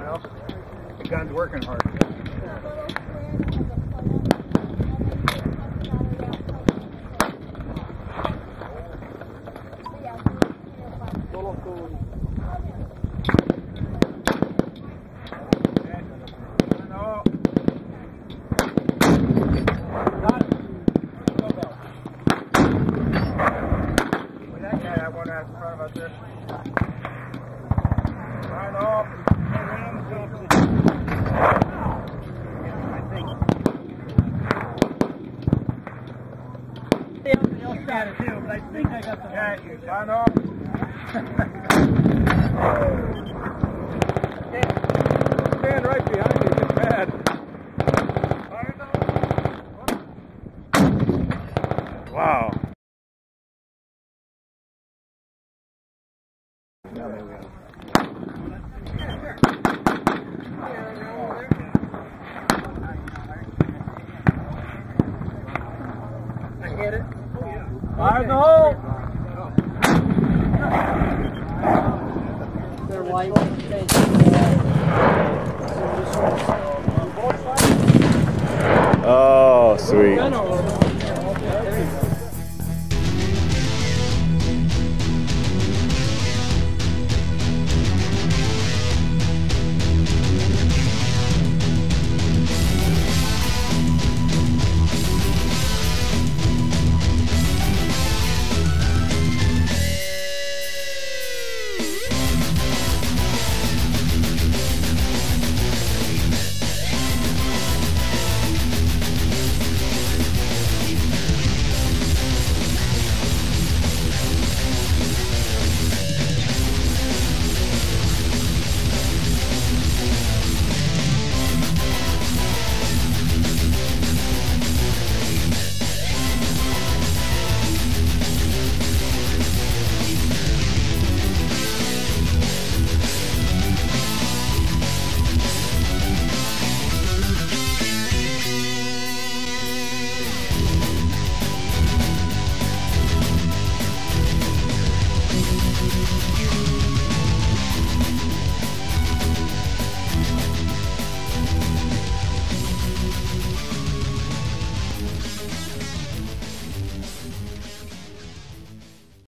Well, the gun's working hard. Got it too, but I think I got the one. Sign off. Stand right behind you, get mad. Wow. Now there we go. I hit it. Fire in the hole! They're white. Oh, sweet.